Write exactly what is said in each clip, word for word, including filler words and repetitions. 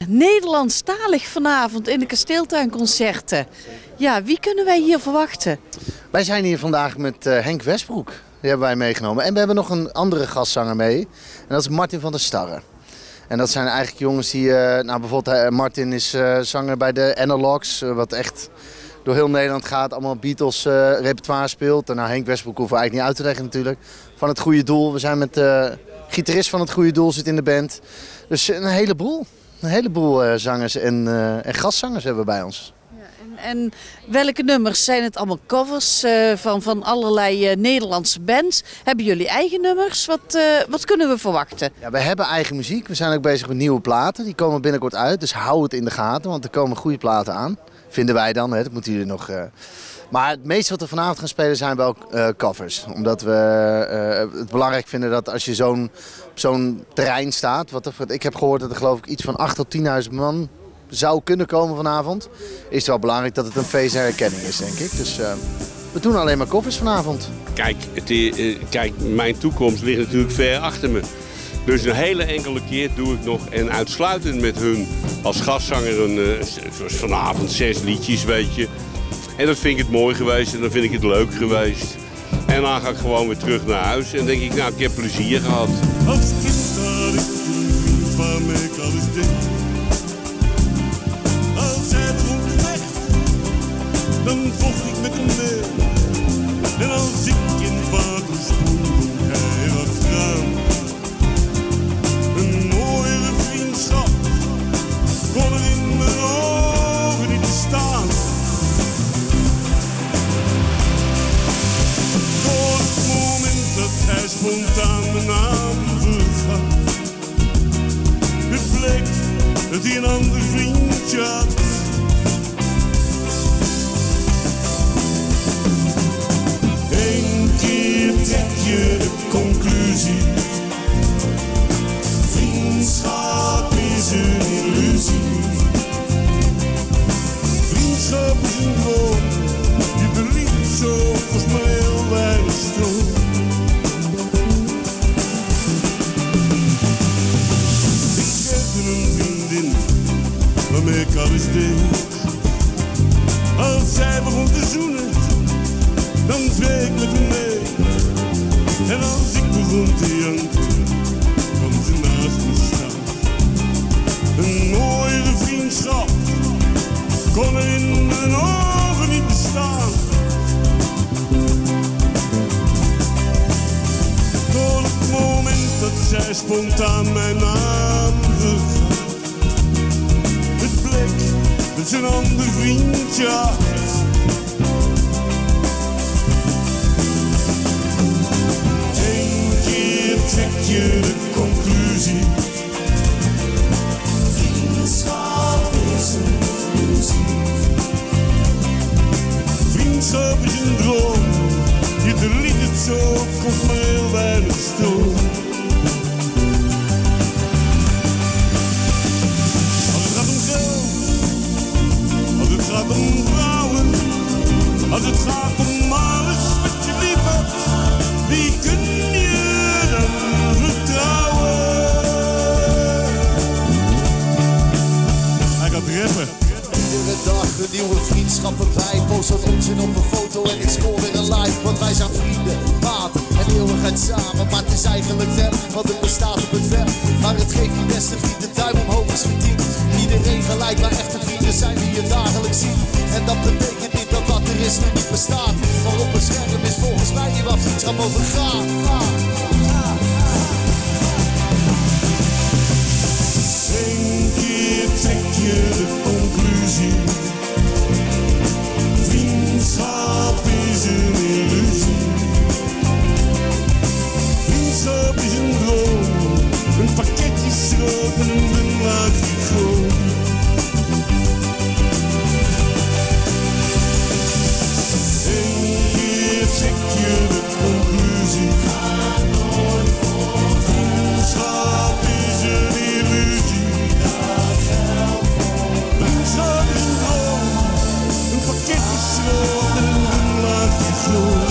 Nederlandstalig vanavond in de Kasteeltuinconcerten. Ja, wie kunnen wij hier verwachten? Wij zijn hier vandaag met uh, Henk Westbroek. Die hebben wij meegenomen. En we hebben nog een andere gastzanger mee. En dat is Martin van der Starre. En dat zijn eigenlijk jongens die... Uh, nou, bijvoorbeeld uh, Martin is uh, zanger bij de Analogs. Uh, wat echt door heel Nederland gaat. Allemaal Beatles uh, repertoire speelt. En nou, Henk Westbroek hoeven we eigenlijk niet uit te leggen natuurlijk. Van Het Goede Doel. We zijn met de uh, gitarist van Het Goede Doel zit in de band. Dus een heleboel. Een heleboel uh, zangers en, uh, en gastzangers hebben we bij ons. En welke nummers? Zijn het allemaal covers uh, van, van allerlei uh, Nederlandse bands? Hebben jullie eigen nummers? Wat, uh, wat kunnen we verwachten? Ja, we hebben eigen muziek. We zijn ook bezig met nieuwe platen. Die komen binnenkort uit. Dus hou het in de gaten, want er komen goede platen aan. Vinden wij dan, hè? Dat moeten jullie nog... Uh... Maar het meeste wat we vanavond gaan spelen zijn wel uh, covers. Omdat we uh, het belangrijk vinden dat als je zo'n, op zo'n terrein staat... Wat er, ik heb gehoord dat er geloof ik iets van acht tot tienduizend man... zou kunnen komen vanavond, is het wel belangrijk dat het een feest en herkenning is, denk ik. Dus uh, we doen alleen maar koffers vanavond. Kijk, het, uh, kijk, mijn toekomst ligt natuurlijk ver achter me. Dus een hele enkele keer doe ik nog en uitsluitend met hun als gastzanger een, uh, zoals vanavond zes liedjes, weet je. En dat vind ik het mooi geweest en dan vind ik het leuk geweest. En dan ga ik gewoon weer terug naar huis en denk ik, nou, ik heb plezier gehad. Als kind had ik een vriend waarmee ik alles deed. Als hij dronk vecht, dan vocht ik met hem mee. En als ik in het water sprong, kon hij achteraan. Een mooiere vriendschap kon er in mijn ogen niet bestaan. Door het moment dat hij spontaan mijn naam vergat, het bleek dat hij een ander vriendje had. Eén keer trek je de conclusie: vriendschap is een illusie. Vriendschap is een droom, je belieft zo kost maar heel weinig stroom. Waarmee ik alles deed. Als zij begon te zoenen, dan zweeg ik met hem mee. En als ik begon te janken, kwam ze naast me staan. Een mooiere vriendschap kon er in mijn ogen niet bestaan. Door het moment dat zij spontaan mijn naam vergat, dat ze een ander vriendje had. Eén keer trek je de conclusie: vriendschap is een illusie. Vriendschap is een droom, je deliet het zo, kost maar heel weinig stroom. Als het gaat om vrouwen, als het gaat om alles wat je lief hebt, wie kun je dan vertrouwen? Hij gaat rappen. Iedere dag een nieuwe vriendschap erbij. Post wat onzin op een foto en ik scoor weer een like. Want wij zijn vrienden, maten en eeuwigheid samen. Maar het is eigenlijk nep, want het bestaat op het web. Maar het geeft je beste vriend de duim omhoog is verdiend. Iedereen gelijk, maar echte vrienden zijn die je dagelijks ziet. En dat betekent niet dat wat er is nu niet bestaat. Maar op een scherm is volgens mij hier waar vriendschap over gaat. Eén keer trek je de conclusie: vriendschap is een illusie. Vriendschap is een droom, een pakketje stroop en een dun laagje groot. Eén keer trek je de conclusie: vriendschap is een illusie. Vriendschap is een droom, een pakketje stroop en een dun laagje groot.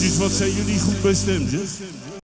Jongetjes, wat zijn jullie goed bij stem, zeg?